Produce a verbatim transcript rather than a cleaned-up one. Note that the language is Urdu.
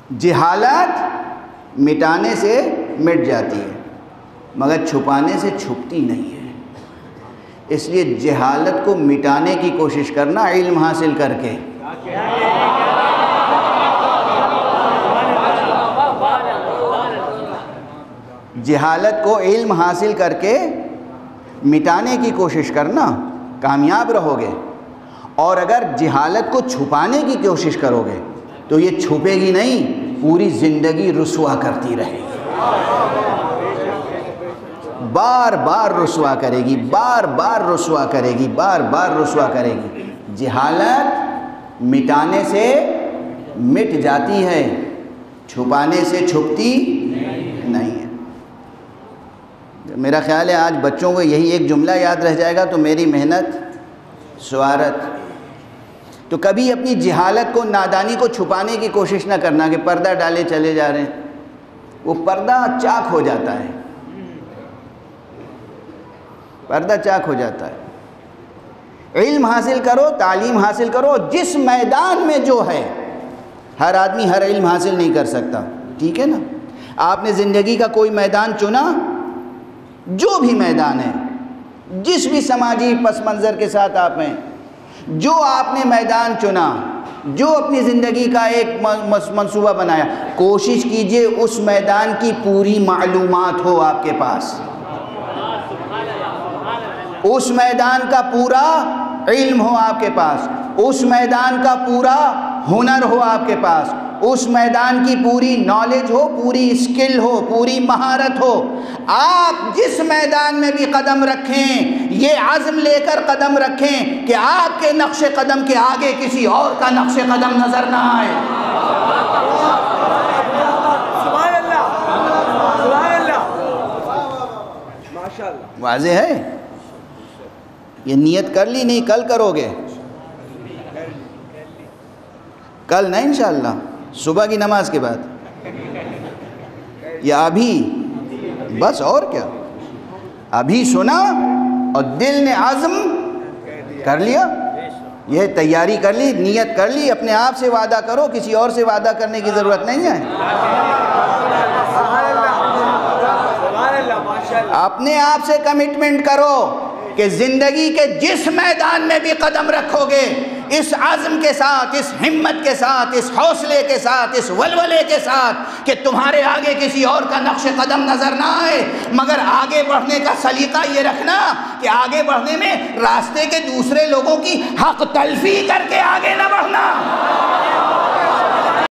جہالت مٹانے سے مٹ جاتی ہے مگر چھپانے سے چھپتی نہیں ہے، اس لیے جہالت کو مٹانے کی کوشش کرنا علم حاصل کر کے۔ جہالت کو علم حاصل کر کے مٹانے کی کوشش کرنا، کامیاب رہو گے، اور اگر جہالت کو چھپانے کی کوشش کرو گے تو یہ چھپے گی نہیں، پوری زندگی رسوا کرتی رہے گی، بار بار رسوا کرے گی، بار بار رسوا کرے گی، بار بار رسوا کرے گی۔ جہالت مٹانے سے مٹ جاتی ہے، چھپانے سے چھپتی نہیں ہے۔ میرا خیال ہے آج بچوں کو یہی ایک جملہ یاد رہ جائے گا تو میری محنت سوارت۔ تو کبھی اپنی جہالت کو، نادانی کو چھپانے کی کوشش نہ کرنا کہ پردہ ڈالے چلے جا رہے ہیں، وہ پردہ چاک ہو جاتا ہے، پردہ چاک ہو جاتا ہے۔ علم حاصل کرو، تعلیم حاصل کرو، جس میدان میں جو ہے، ہر آدمی ہر علم حاصل نہیں کر سکتا، ٹھیک ہے نا؟ آپ نے زندگی کا کوئی میدان چنا، جو بھی میدان ہے، جس بھی سماجی پس منظر کے ساتھ آپ ہیں، جو آپ نے میدان چنا، جو اپنی زندگی کا ایک منصوبہ بنایا، کوشش کیجئے اس میدان کی پوری معلومات ہو آپ کے پاس، اس میدان کا پورا علم ہو آپ کے پاس، اس میدان کا پورا ہنر ہو آپ کے پاس، اس میدان کی پوری نالج ہو، پوری اسکل ہو، پوری مہارت ہو۔ آپ جس میدان میں بھی قدم رکھیں، یہ عزم لے کر قدم رکھیں کہ آپ کے نقش قدم کے آگے کسی اور کا نقش قدم نظر نہ آئے۔ سبحان اللہ، سبحان اللہ، ماشاءاللہ۔ واضح ہے؟ یہ نیت کر لی نہیں، کل کرو گے، کل نہیں انشاءاللہ، صبح کی نماز کے بعد، یا ابھی؟ بس اور کیا، ابھی سنا اور دل نے عزم کر لیا، یہ تیاری کر لی، نیت کر لی، اپنے آپ سے وعدہ کرو، کسی اور سے وعدہ کرنے کی ضرورت نہیں ہے۔ اپنے آپ سے کمٹمنٹ کرو کہ زندگی کے جس میدان میں بھی قدم رکھو گے، اس عزم کے ساتھ، اس ہمت کے ساتھ، اس حوصلے کے ساتھ، اس ولولے کے ساتھ کہ تمہارے آگے کسی اور کا نقش قدم نظر نہ آئے، مگر آگے بڑھنے کا سلیقہ یہ رکھنا کہ آگے بڑھنے میں راستے کے دوسرے لوگوں کی حق تلفی کر کے آگے نہ بڑھنا۔